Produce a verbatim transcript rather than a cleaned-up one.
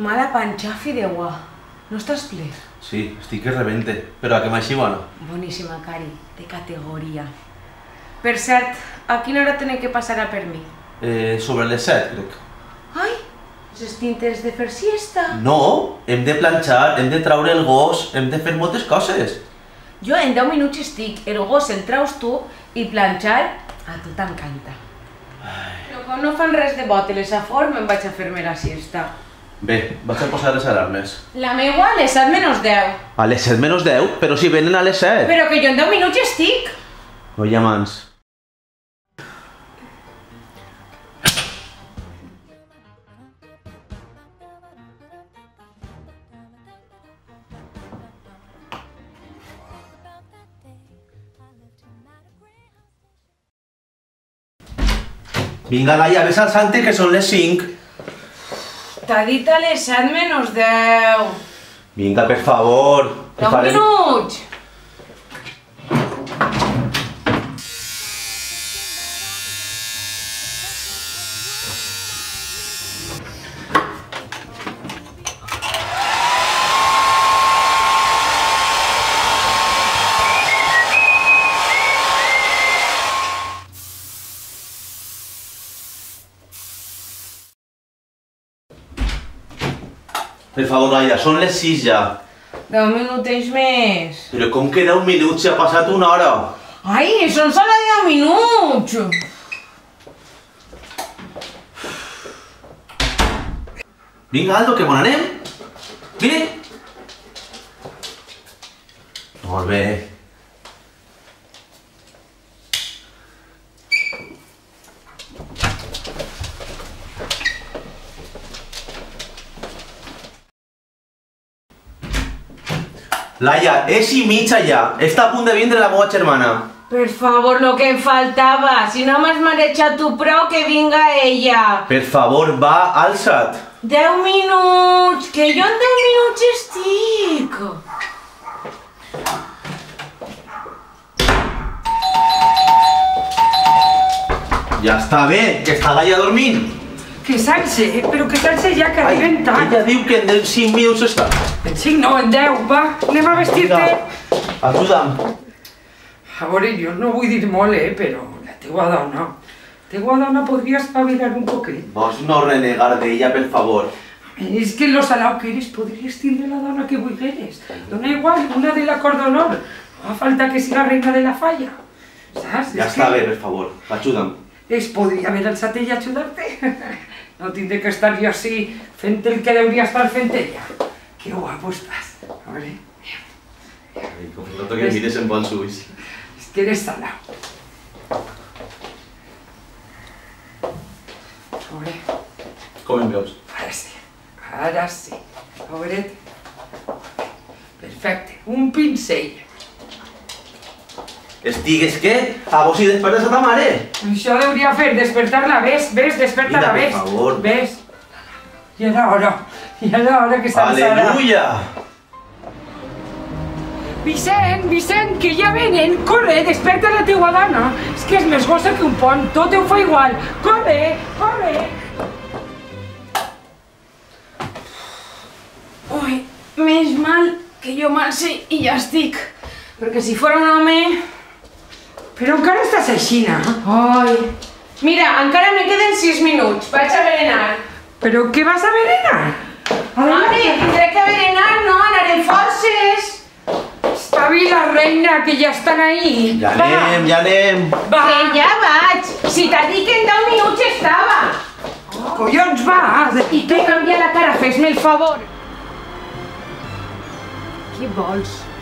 Mala panxafi de guà. No estàs ple? Sí, estic que rebente, però a que m'així bona. Boníssima, Cari, de categoria. Per cert, a quina hora tenen que passar a per mi? Eh, sobre les set, crec. Ai, les tintes de fer siesta. No, hem de planxar, hem de traure el gos, hem de fer moltes coses. Jo en deu minuts estic, el gos el traus tu i planxar a tu t'encanta. Però com no fan res de boteles a fort, me'n vaig a fer-me la siesta. Bé, vaig a posar les alarmes. La meua a les set menys deu. A les set menys deu? Però si venen a les set. Però que jo en deu minuts estic. No hi ha mans. Vinga, Laia, ves al Santi, que són les cinc. T'ha dit a les set menys deu. Vinga, per favor. Deu minuts. Per favor, Laia, són les sis ja. Deu minutets més. Però com que deu minuts? Si ha passat una hora. Ai, són sols deu minuts. Vinga, Aldo, que bon anem. Vine. Molt bé. Laia, és i mitja ja. Està a punt de vindre la meva germana. Per favor, lo que em faltava. Si no m'has marejat tu prou, que vinga ella. Per favor, va, alça't. Deu minuts, que jo en deu minuts estic. Ja està bé, que està Laia dormint. Que s'alce, però que s'alce ja, que arriben tard. Ella diu que en cinc minuts està. En cinc no, en deu, va, anem a vestir-te. Ajuda'm. A veure, jo no vull dir molt, eh, però la teua dona, la teua dona podria espavilar un poquet. Vols no renegar d'ella, per favor. És que lo salau que eres, podries tindre la dona que vulgueres. Dona igual, una de la cor d'honor. No fa falta que siga reina de la falla. Saps? Ja està bé, per favor, ajuda'm. Es podria haver alçat ella a ajudar-te. No tindré que estar jo així fent el que hauria estar fent ella. Que guapo estàs. A veure, Ai, com no que em mires en bons ulls. és que eres salau. A veure, Com em veus? ara sí, ara sí. A veure, perfecte, un pincell. Estigues què? A vos si despertes a ta mare? Això hauria fer, despertar-la, ves, ves, desperta-la, Mira, ves. per favor. Ves. I era hora, i era hora que s'alçarà. Aleluia! Vicent, Vicent, que ja venen, corre, desperta la teua dona. És que és més gossa que un pont, tot ho fa igual. Corre, corre. Ui, més mal que jo m'alce i ja estic. Perquè si fora un home... Però encara estàs aixina. Ai... Mira, encara me queden sis minuts. Vaig a berenar. Però què vas a berenar? Mare, tindré que berenar, no? Anarem forces. Espavila, reina, que ja estan ahí. Ja anem, ja anem. Va, Que ja vaig. Si t'ha dit que en deu minuts estava. collons, va. I tu canvia la cara, fes-me el favor. Què vols?